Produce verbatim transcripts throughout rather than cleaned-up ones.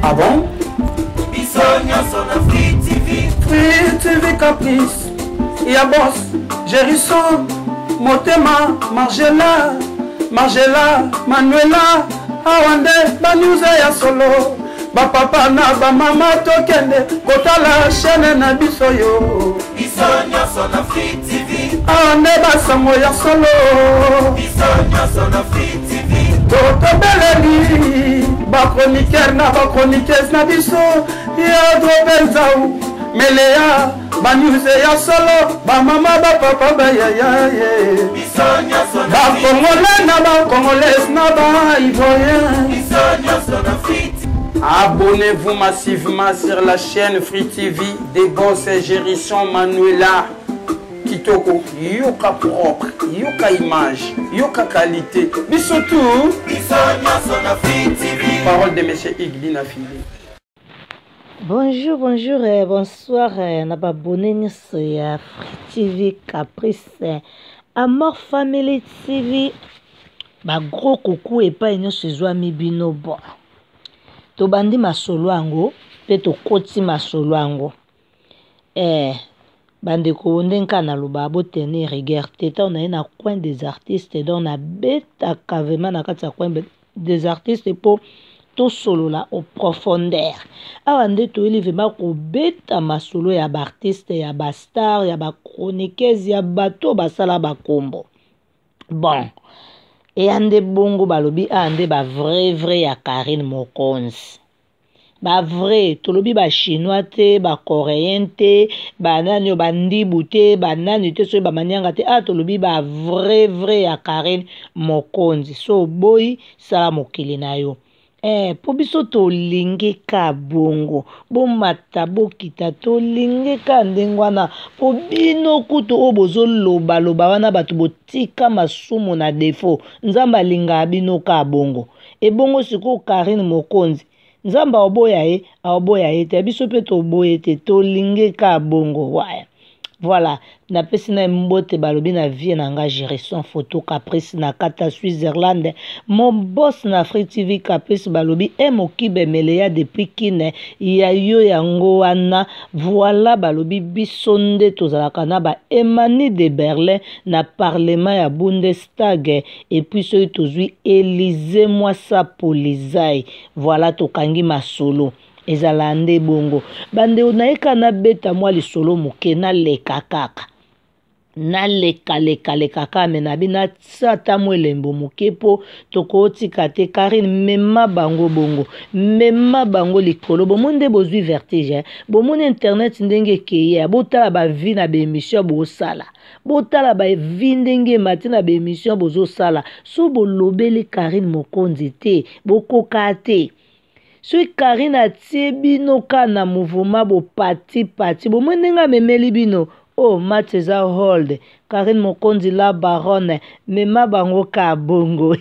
Ah bon? Bisogna sono Free T V. Free T V Caprice. Ya boss, Gérisson, Motema, Margela, Margela, Manuela, Awande, Banuze ya solo. Ba papa na ba mama tokende, kotala chaîne na biso yo. Bisogna sono Free T V. Awande basango ya solo. Bisogna sono Free T V. Toto beleli, ba chroniqueur na ba chroniqueuse na biso. Ya drobenzau, melea, ba news ya solo. Ba mama ba papa ba ya ya ye. Bisogna sono Ba congolais na ba congolaise na ba ivoirien. Bisogna sono Free T V. Abonnez-vous massivement sur la chaîne Free T V des boss et Gérisson Manuela Kitoko. Yoka propre, yoka image, yoka qualité. Mais surtout, Bisogna sono Free T V. parole de monsieur Igli Nafili. Bonjour, bonjour et bonsoir. On a abonné sur Free T V Caprice. Amor Family T V. Ba gros coucou et pas une saison mi bino bon. To bandi masolo ango, pe to koti masolo ango. Eh, bande ko ndenka na luba bo tenir rigueur. Teta on a na coin des artistes donc na beta kavema na kati coin des artistes pour to solo la au profondeur. Awande to ili vema ko beta masolo ya ba artiste ya ba star ya ba chroniqueuse ya bato basala ba kombo. Bon. Et ande bongo balobi ande ba vrai vrai ya Karine Mokonzi. Ba vrai tolobi ba chinois te ba coréen te ba nani ba ndibu te ba nani te so ba manyanga te ah tolobi ba vrai vrai ya Karine Mokonzi. So boy sala mokili na yo. Eh, po biso to linge ka bongo, bo mata bo kita to linge ka ndengwana, po bino kuto obozo loba loba wana batu botika masumu na defo, nzamba linga bino ka bongo. E bongo siko Karine Mokonzi, nzamba oboya e, oboya e, te biso pe to boye te to linge ka bongo, waya. Voilà, na pesi na mbote balobi na vie na nga Gérisson photo Caprice na kata Switzerland. Mon boss na Free T V Caprice balobi e mokibe meleya depuis kine ya yo yango wana. Voilà balobi bisonde tozalaka na ba Emani de Berlin na parlement ya Bundestag et puis soki tozwi Élysée mwasa polizai. Voilà tokangi masolo. Ezalande bongo bande unaika na beta mwa lisolo muke na leka kaka na leka leka leka kame na bina sata mwelembo muke po toko tika te Karine mema bango bongo mema bango likolo bomonde bozwi vertige bomonde internet ndenge keye botala ba vi na be émission bosala botala ba vi ndenge matina be émission bozo sala so bolobeli Karine Mokonzi te bokoka te. Sui Karine atie bino ka na mouvement bo parti parti bo mwenenga memeli bino oh Mateza hold Karine Mokonzi la baronne mema bango ka bongo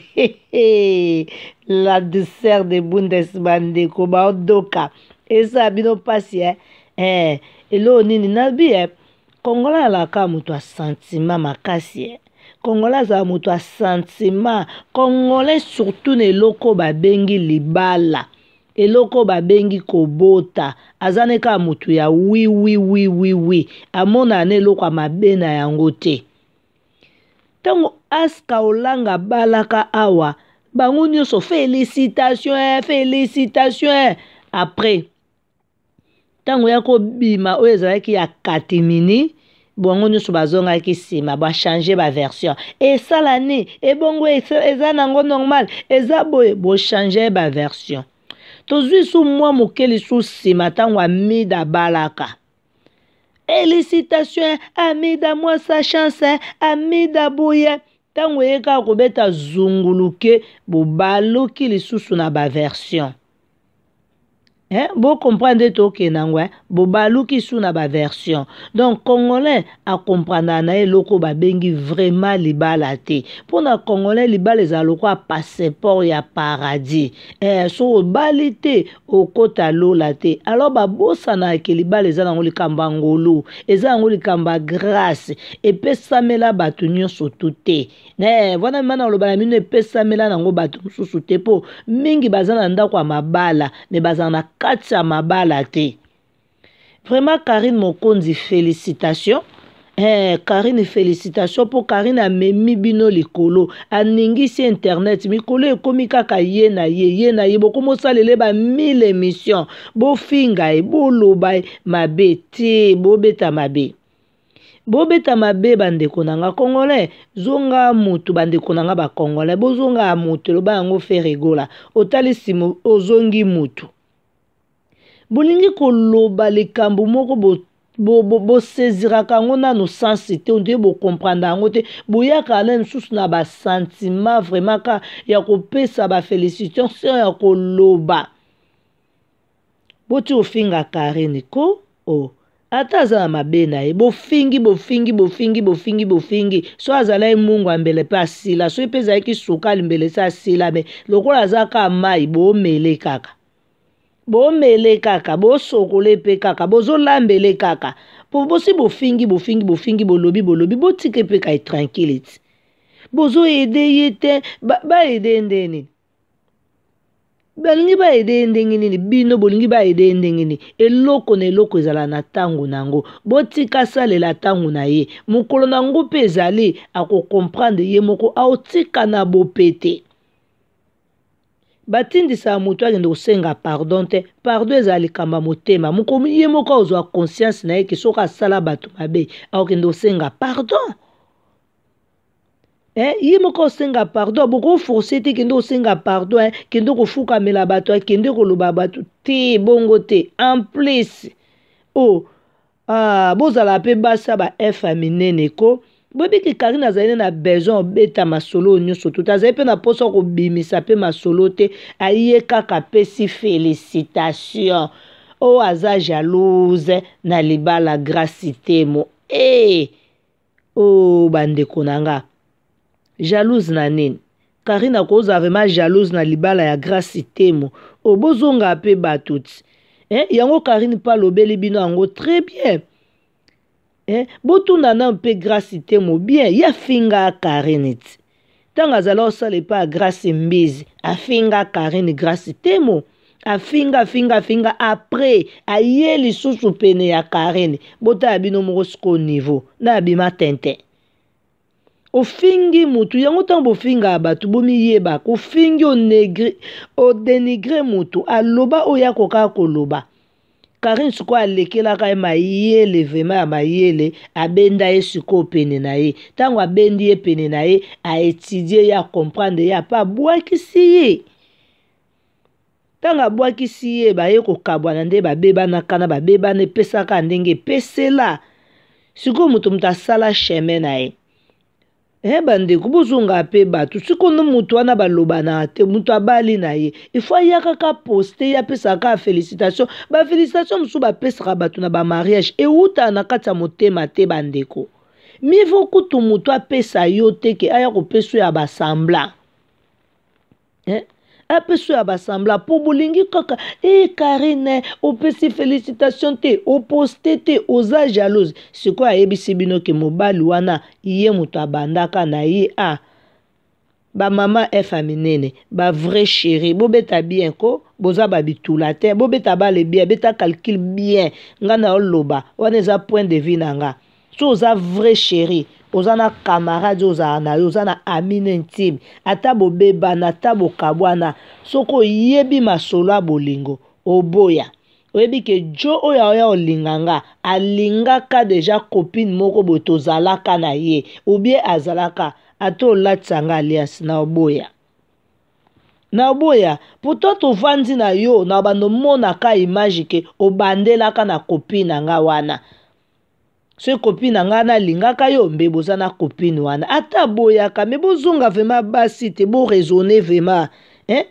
la douceur de Bundesbande ko ba odoka esa bino pasi eh eh elo nini nabi eh Kongola la ka muto a sentiment makasi eh Kongola za muto a sentiment Congolais surtout ne loko ba bengi libala eloko babengi kobota azane ka mutu ya wi wi wi wi wi amona ne loko mabena yango te tango aska olanga balaka awa bango nyonso félicitations félicitations après tango ya ko bima oyo ezalaki ya katimini bongo nyonso bazongaki sima ba changer ba version esala ni ebongo eza nango normal eza boye bo changer ba version. Tozui sou mwa mokeli sou sima tango Amida balaka. Félicitations Amida mwa sa chance Amida boye tango yeka kobeta zunguluke bo baloki lisusu na ba version. Eh, bo comprendre to ke nangwa bo baluki sou na ba version. Donc Congolais a comprendre na eloko ba bengi vraiment libala te. Pour na Congolais libala ezaloko a passeport ya paradis. Eh so balite o kota lola te. Alors ba bosa na ke libala ezana ngoli kamba ngolo, ezana ngoli kamba grâce et pesa mela batu nyonso tuté. Eh wana mana lo bala mine pesa mela nango batu susu te po mingi bazana ndako mabala ne bazana kati ya mabala te. Vraiment Karine Mokonzi, félicitations. Eh, Karine, félicitations pour Karine a memi bino likolo. Aningisi internet. Mikolo ekomi kaka ye na ye. Ye na ye. Boko mosalele ba mille émissions. Bo finga e. Bo loba mabe. Te. Bo beta mabe. Bo beta mabe bandeko nanga Congolais. Zonga mutu bandeko nanga ba Congolais. Bo zonga mutu. Loba yango fe regola. Otali simo ozongi mutu. Bolingi koloba likambo moko bo bo bo, bo seziraka ngo na no sensité on bo comprendre ngo te boyaka ala msusu na ba sentiment vraiment ka ya kopesa ba félicitations ya koloba boti ofinga Karine ko o ata za mabe na ye bofingi bofingi bofingi bofingi bofingi so azala mungu ambele pa sila so epeza yaki sukali mbele sa sila me lokola zaka mai bo mele kaka bo mele kaka bo sokole pe kaka bozo lambele kaka po bosi bofingi bofingi bofingi bolobi bolobi botike pe kai tranquillity bozo ede yete ba, ba ede ndeni balingi ba ede ndengi nini bino bolingi ba ede ndengi nini eloko na eloko ezala na tango nango botika salela tango na ye mukolo nango pe ezali ako comprendre ye moko aotika na bopete batindisa mutu agende kosenga pardon te pardon ezali kamba motema moko ye moko ozwa conscience na ye ke soka sala bato mabe akende kosenga pardon eh ye moko osenga pardon boko forcer te kende kosenga pardon eh kende kofuka mela bato kende koloba bato te bongo te en plus oh ah bozala pe basa ba efa minene ko bobi ki Karine azali na besoin beta masolo nyonso tout azali pe na poso ko bimisa pe masolo te aye kaka pesi félicitations o aza jalouse na libala gracité mo eh o bandeko nanga jalouse na nini Karine akoza vraiment jalouse na libala ya gracité mo o bozonga pe batuti eh yango Karine pa lobeli bino yango très bien. Eh, botuna na mpe gracité mo bien ya finga Karine ti tanga zala osale pa grâce mbizi afinga Karine gracité mo afinga finga finga après aye lisusu pene ya Karine bota bino moko siko niveau na bima tente ofingi mutu yango tambo finga batu bomi yeba ko fingi o negri o dénigrer mutu aloba oya koka koloba Karine suko alekela ka mayele vema ya mayele abenda ye suko pene na ye tango abendi ye pene na ye a étudier ya comprendre ya pa bwakisi ye tanga bwakisi ye ba ye ko kabwana nde ba beba na kana ba beba ne pesaka ndenge pesela suko mutu mutasala chemin na ye eh bande kubuzunga pe batu sikono mutu wana baloba na te mutu abali na ye il faut ya kaka poster ya pesa ka félicitations ba félicitations musu ba pesa batu na ba mariage e uta na kata motema te bandeko mi faut kutu mutu apesa yo te ke aya ko peso ya ba sembla eh apeso ya basambla po bolingi kaka eh Karine opesi félicitations te oposte te oza jalouse siko ayebisi bino ke mobali wana iye mutu abandaka na ye a ba mama efa minene ba vrai chéri bobeta bien ko boza ba bitula te bobeta ba le bien beta calcul bien ngana oloba wana eza point de vue nanga so oza vrai chéri ozana camarade ozana ozana amine intime ata bobeba na ata bokabwana soko yebi masolo a bolingo oboya oyebi ke jo oya oya olinganga alingaka deja copine moko botozalaka na ye ou bien azalaka ato latsanga alias na oboya na oboya pourtant tovandi na yo na bando mona ka image ke obandelaka na copine nga wana so copine nga na lingaka yo mbe bozana copine wana ata boyaka me bozonga vraiment basi te bo raisonner vraiment hein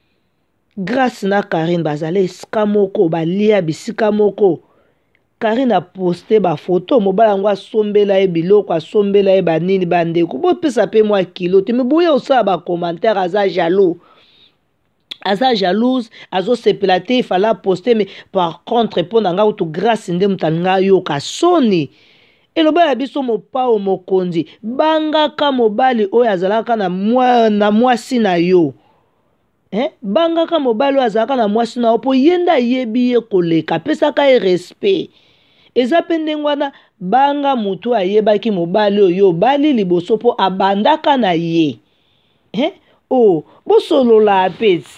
grâce na Karine bazale esika moko balia bisika moko Karine a posté ba photo mobala ngo asombela e biloko asombela e banini bandeko bo pesa pe moi kilo te me boya osa ba commentaire aza jaloux aza jalouse azo sepela te fala poster mais par contre pour nanga utu grâce nde mutanga yo kasoni eloba ya biso mopa o mokonzi banga ka mobali oyo azalaka na mwa na mwasi na yo eh bangaka mobali azalaka na mwasi na opo yenda yebi ye koleka pesaka ye respect eza pe ndenge wana banga mutu ayebaki mobali oyo bali liboso po abandaka na ye eh oh bosolola apeti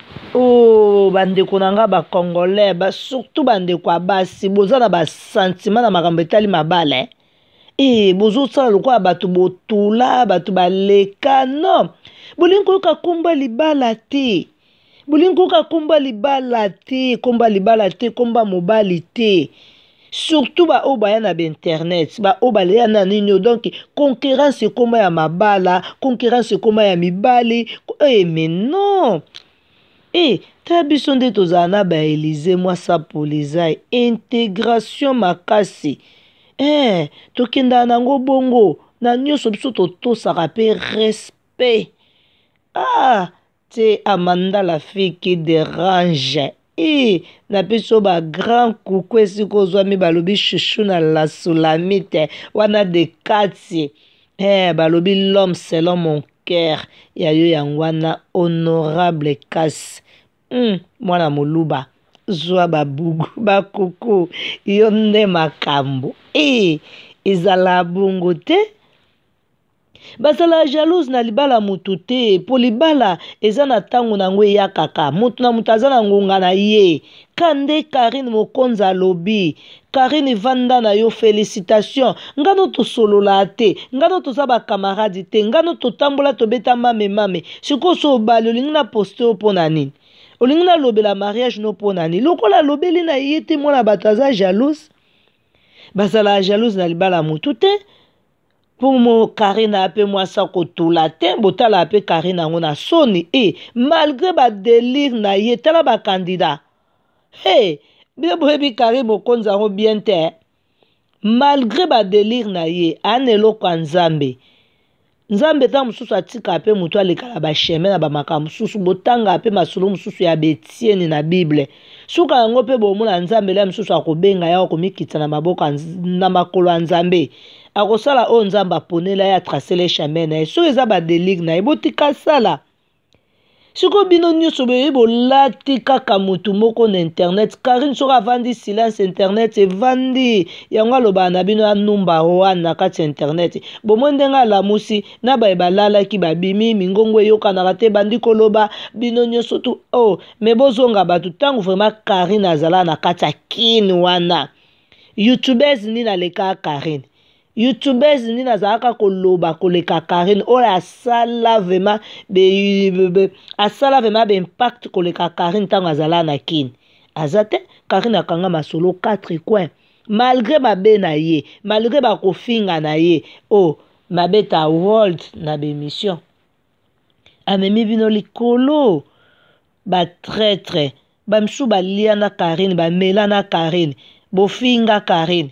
oh bandeko nanga ba congolais ba surtout bandeko abasi boza na ba sentiment na makambo etali mabala eh eh bozo sala lokwa batu botula batu baleka non bolingi koyoka komba libala te bolingi koyoka komba libala te komba libala te komba mobali te surtout ba oyo baya na bainternet ba oyo baleya na nini donc concurrence ekoma ya mabala concurrence ekoma ya mibali eh mais non eh ta biso nde tozala na baelize mwasa polizai intégration makasi eh tokendaka nango bongo na nyonso biso totosaka mpe respect ah te Amanda la fille qui dérange eh na biso ba grand coucou esika ozwami balobi chouchou na la Sulamite wana de kati eh balobi l'homme selon mon cœur ya yo yango wana honorable kasi mm, mwana moluba zwa babugu bakuku yo nde makambo eh ezala bongo te basala jalouse na libala mutu te po libala eza na ntango nango eyakaka mutu na mutu aza na ngonga na ye kande Karine Mokonza alobi Karine vanda na yo félicitation ngano tosolola te ngano toza bakamaradi te ngano totambola tobeta mame mame siko so obali olingi na poste opo na nini olingi na lobela mariage no po na nini lokola lobeli na ye te mwana bato aza jalouse basala jalouse na libala mutu te pour mo Karine ape mwasa kotula te botala ape Karine yango na soni e malgré ba délire na ye tala ba candidat hey bien boyebi Karine Mokonza yango bien te malgré ba délire na ye aneloko ya nzambe nzambe ta mosusu atika ape mutu alekala basheme na bamakambo mosusu botanga ape masolo mosusu ya betieni na bible suka yango mpe bomona nzambe le mosusu akobenga ya akomikitisa na maboko na makolo ya nzambe akosala oyo nzambe aponela ye atracele chemin na ye soki eza badélire na ye botika sala siko bino nyonso boye bolati kaka mutu moko na internet Karine soki avandi silence internet evandi yango alobaka na bino ya numba wana na kati ya internet bomoi ndenge alamusi na baye balalaki babimi mingongo eyokanaka te bandi koloba bino nyonso tu oh me bozonga bato ntango vraiment Karine azala na kati ya kini wana youtubers nini aleka Karine youtubers nini azalaka koloba koleka Karine oyo asala vraiment be, be, be asala vraiment be impact koleka Karine ntango azala na kini aza te Karine akanga masolo quatre coins malgré mabe na ye malgré bakofinga na ye oh mabeta world na bemission amemi bino likolo batraître bamsu balia na Karine bamela na Karine bofinga Karine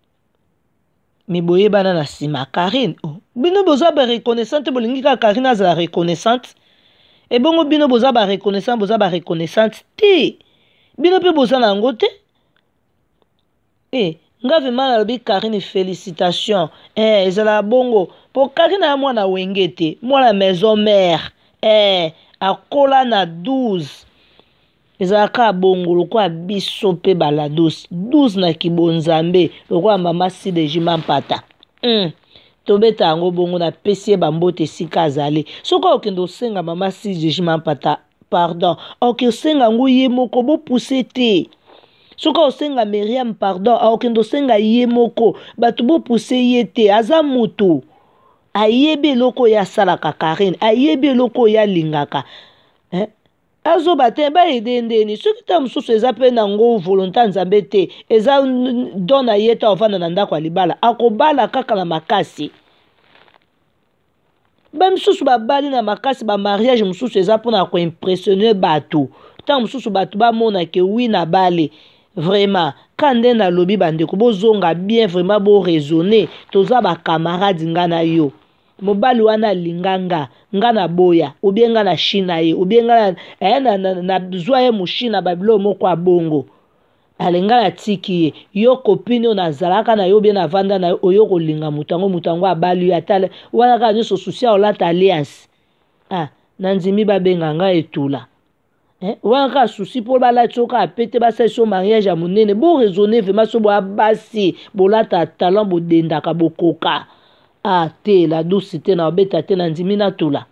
mi boyebana na sima Karine oh bino boza ba reconnaissante bolingi ka Karine azala reconnaissante e bongo bino boza ba reconnaissant boza ba reconnaissante te bino pe boza na ngo te eh nga vraiment nalobi Karine félicitations eh ezala bongo po Karine ya mwana wenge te mwana maison mère eh akola na douze ezalaka bongo lokwa biso pe bala douze douze na kibonzambe lokwa mama si de jima mpata mm. tobeta yango bongo na pesi bambote sika azali soki okende osenga mama si de jima mpata pardon oke osenga ngo ye moko bopuse te soki osenga Miriam pardon okende osenga ye moko bato bopuse ye te aza mutu ayebi eloko ya salaka Karine ayebi eloko ya lingaka eh? azoba te baede ndeni soki ta mosusu eza mpe nango volonté nzambe te eza don na ye ta ovanda na ndako ya libala akobala kaka na makasi bamisusu babali na makasi bamariage mosusu eza mpona koimpressionne bato ntango mosusu bato bamona ke wi na bale vraiment ka nde nalobi bandeko bozonga bien vraiment boraisonne toza bakamaradi nga na yo mobali wana alinganga nga na boya obie nga na shina ye obie nga na, na, na, na zwa ye mushina babilo moko abongo alinga na tiki ye yo kopine oyo nazalaka na yo obie na vanda na yo oyo kolinga mutu yango mutu yango abali yo atala wana kaka nyonso susi olata alliance ah, na nzimi babenga nga etula hein wanga souci pour bala tsoka pété ba sa so mariage à monene bo raisonner vraiment so bo abasi bolata talent bo dendaka bokoka ah te la douce te na beta te na ndimina tula.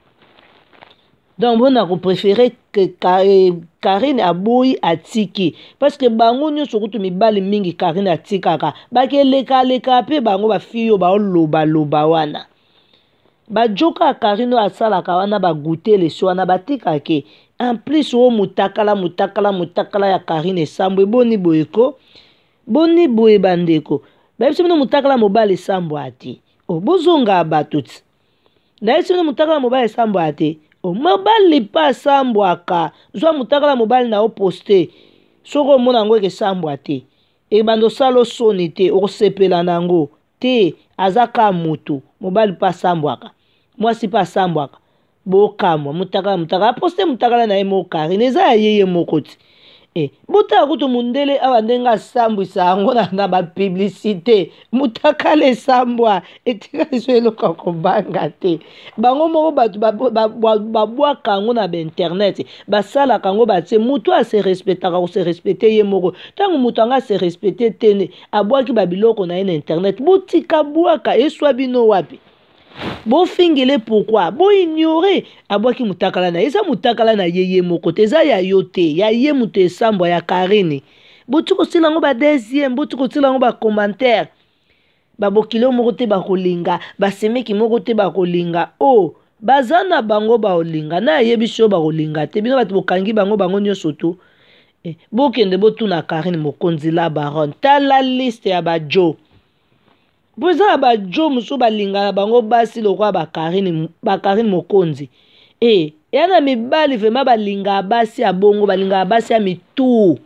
Donc on a préféré que Karine aboyi atiki parce que bango nyonso kutu mibali mingi Karine atikaka bakeleka leka pe bango ba fiyo ba loba loba wana ba joka Karine asalaka wana ba goûter les soins batika ke en plus o mutakala mutakala mutakala ya Karine sambwe boni boyeko boni boye bandeko ba biso no mutakala mobali sambwe ati o bozonga batuti na biso no mutakala mobali sambwe ati o mobali pa sambwaka zwa mutakala mobali na o poster soko mona ngo ke sambwa te e bando salo soni te o sepela nango te azaka mutu mobali pa sambwaka mwasi pa sambwaka bokamwa mutakala mutakala poster mutakala na emo Karine za yeye mokoti eh buta kutu mundele awa ndenga sambwisa ango na na ba publicité mutakale sambwa etika swelo ko banga te bango moko batu babwa kango na ba internet basala kango batie mutu a se respectaka ko se respecter ye moko tango mutu anga se respecter tene abwaki babiloko na internet butika bwaka eswa bino wapi bo fingele pourquoi bo ignorer abwaki mutakala na eza mutakala na yeye moko te eza ya yote ya ye mutu esambwa ya Karine botu ko silango ba deuxième botu ko silango ba commentaire ba bokilo moko te ba kolinga ba semeki moko te ba kolinga oh bazana bango ba olinga na yebiso ba kolinga te bino batu bokangi bango bango nyonso to eh bokende botu na Karine mokonzi la baron tala liste ya ba jo boza ba jo muso balinga bango basi lokwa ba Karine ba Karine mokonzi eh yana mibali vema balinga basi ya bongo balinga basi ya mitu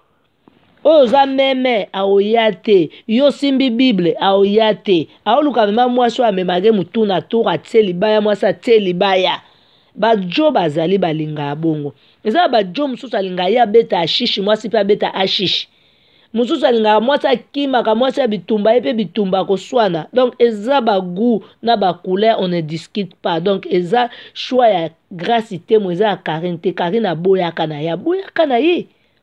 oza meme aoyate yo simbi bible aoyate aoluka vema mwasi amemage mutu na tour atie libaya mwasi atie libaya ba jo bazali balinga bongo eza ba jo mususu alinga ya beta ashishi mwasi pe beta ashishi mususu alinga mwasi akimaka mwasi bitumba epe bitumba koswana donc eza ba goût na ba couleur on ne discute pas donc eza choix ya grâce te mo eza Karine te Karine aboyaka na ya boyaka na ye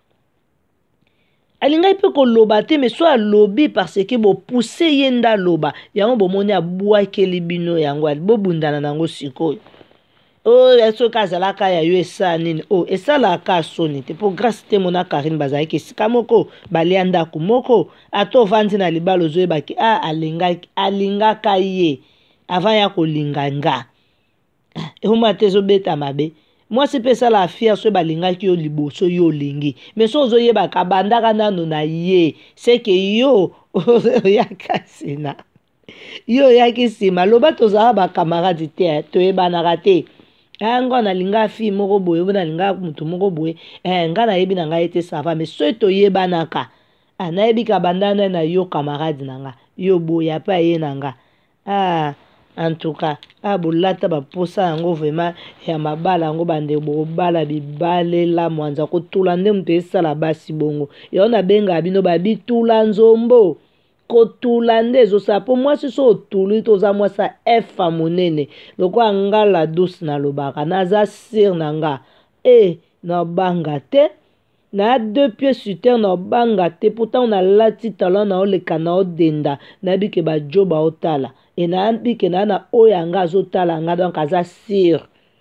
alinga ipe ko loba te mais soit lobby parce que bo pousser yenda loba yango bo moni abwaki libino yango bo bundana nango sikoyo oh eso kazala ka ya yo esa nini oh esala ka soni te pour grâce te mona Karine bazali ke sika moko balianda ku moko ato vandi na libalo zo ebaki a alinga alinga ka ye avant ya ko linganga e homa tezo beta mabe moi c'est pesa la fière so balinga ki yo liboso yo lingi mais so zo yeba ka bandaka nano na ye c'est que yo ya kasina yo ya kisima loba toza ba camarade te to ebana te anga na linga fi moko boye bona linga mutu moko boye eh nga na yebi na nga ete sava mais so to yebanaka ana yebi ka bandana na yo camarade nanga yo boya pa ye nanga ah en tout cas abulata ba posa yango vraiment ya mabala yango bande bo bala bibale la mwanza ko tulande mtu esala basi bongo yo na benga bino ba bitula nzombo kotulande zo sa po mwasi so tulu toza mwasa efa monene loko angala douce na lobaka naza sir nanga e na banga te na deux pieds sur terre na banga te pourtant on a lati talent na oleka na odenda na bike ba joba otala e na bike na na oyanga zo tala nga donc aza sir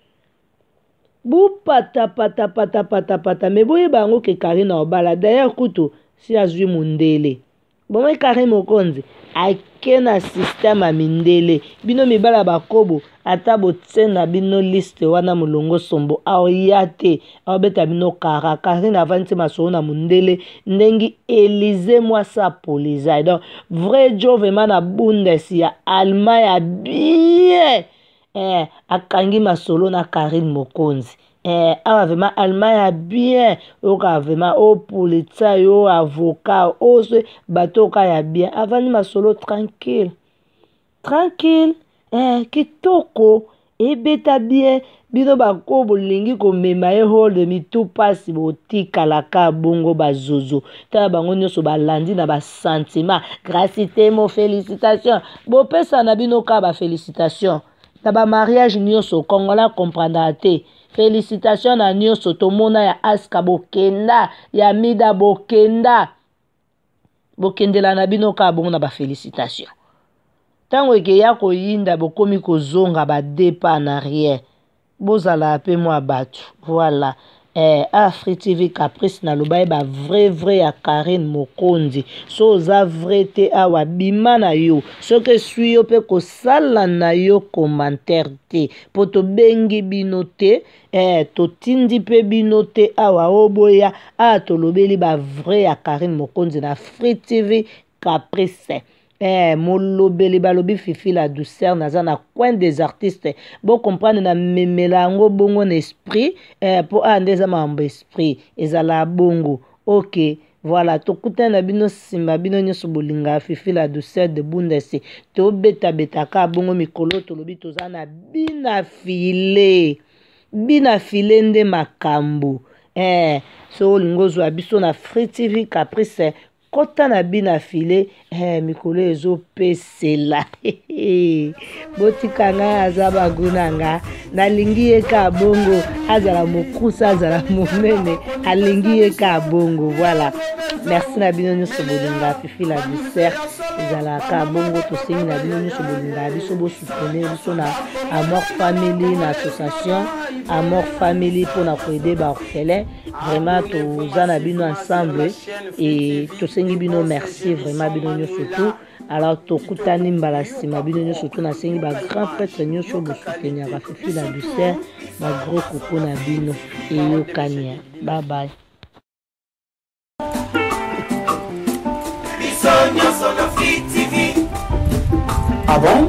bu pata pata pata pata pata me boye bango ke Karine na obala d'ailleurs kutu si azwi mundele bon Karine mokonzi ake na système a mindele bino mibala bakobo ata botsena bino liste wana mulongo sombo aoyate aobeta bino kara Karine avanti maso na mundele ndengi Élysée mwasa poliza donc vrai jo vraiment na bundes ya alma ya bien eh akangi masolo na Karine mokonzi eh awa vraiment allemand ya bien oka vraiment o politsa yo avocat o se bato ka ya bien avani masolo tranquille tranquille eh kitoko ebeta bien bino bako bolingi ko mema e hold mi tout passe botika la ka bongo bazozo ta bango nyoso balandi na ba sentiment gracité mo félicitations bo pesa na bino ka ba félicitations ta ba mariage nyoso kongola comprendre te Félicitations à nyonso tomona ya Aska bokenda ya Mida bokenda bokendela na bino ka bongo na ba félicitations. Tango eke ya koyinda bokomi kozonga ba depa en arrière. Bozala pe moi batu. Voilà. Eh, Afri T V Caprice na lobaye ba vrai vrai ya Karine Mokondi. So za vrai te awa bima na yo. So ke sui yo pe ko sala na yo commentaire te. Poto bengi binote. Eh, to tindi pe binote awa oboya. A to lobeli ba vrai ya Karine Mokondi na Afri T V Caprice. Eh, molobeli balobi fifi la douceur naza na coin des artistes. Bon comprendre na memelango bongo na esprit eh, pour andeza mambo esprit ezala bongo. Ok, voilà, tokuta na bino simba bino nyoso bolinga fifi la douceur de Bundesi. To beta beta ka bongo mikolo tolobi toza na bina file. Bina file nde makambo. Eh, so lingozo abiso na Free T V Caprice. Kota na bina file eh mikolo ezo pesela botika nga azaba gunanga nalingi eka bongo azala mokusa azala monene alingi eka bongo. Voilà, merci na bino nyoso bolinga fifi la douceur ezala ka bongo tosengi na bino nyoso bolinga biso bo soutenir biso na Amour Family na association Amour Family pour na koider ba orphelin. Vraiment toza na bino ensemble et tosengi bino merci vraiment bino nyoso tout. Alors tokutani mbala sima bino nyoso tout na sengi ba grand prêtre nyoso bo soutenir ba fifi la douceur ba gros coco na bino et yo kanya. Bye bye. Bisogna sono Free T V. Ah bon?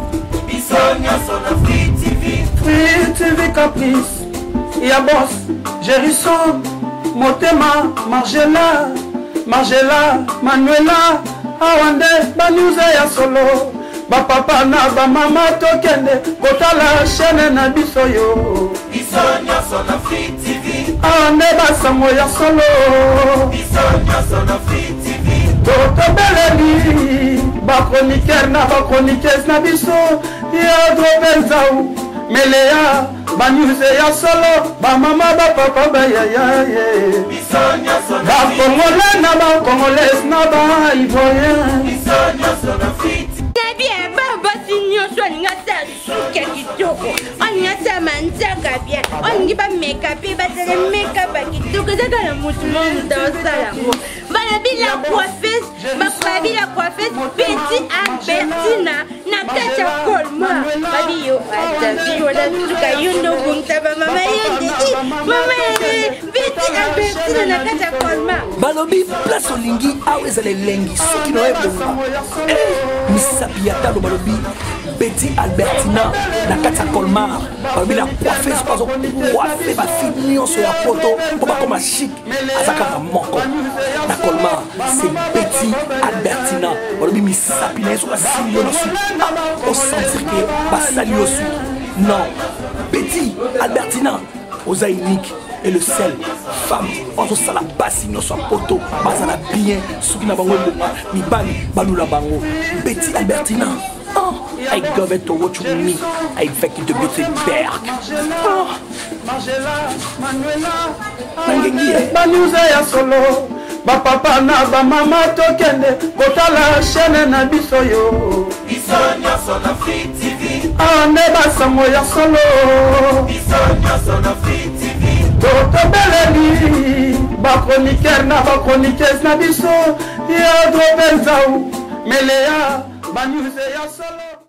Bisogna sono Free T V. Free T V Caprice. Ya boss, Gérisson, Motema, Margela, Margela, Manuela, Awande, Banuze ya solo, ba papa na ba mama tokende, kotala chaîne na biso yo. Bisogna sono Free T V. Awande basango ya solo. Bisogna sono Free T V. Toto beleli, ba chroniqueur na ba chroniqueuse na biso, ya drobenzau, melea. Banyuze ya solo, ba mama ba papa ba ya ya ye. Bisogna sono Ba Congolais na ba Congolais na ba Ivoirien. Bisogna sono Free T V. Bien, baba sinyoso ngata suka kitoko. Onyata manzaka bien. Ongiba makeup ba tele makeup kitoko zaka na mutumo ndosala ngo. Bana bila coiffeuse, ba kwa bila coiffeuse Petit Albertina na tata kolma. Babi yo ata viola suka yundo bungtaba mama yendi. Mama yendi Petit Albertina na tata kolma. Balobi place olingi awezele lengi soki no ebonga. Misapi atalo balobi Betty Albertina na kata Colmar balobi la coiffeuse pas au coiffer ba fini sur la photo pour pas comme chic azaka na moko na Colmar c'est Betty Albertina balobi misapi na sur la silio na su au sentir que ba sali au su non Betty Albertina oza unique et le sel femme on se sala basi no so poto bazala bien soki na bango bonga mi bali balula bango Betty Albertina oh I give it to what you mean I fake it to be the berg oh Margela Manuela nangengi Banuze ya solo ba papa na ba mama tokende kotala chaîne na biso yo. Bisogna sono Free T V. Ane basango ya solo. Bisogna sono Free T V. Toto beleli ba chroniqueur na ba chroniqueuse na biso ya drobenzau melea banyuze ya solo.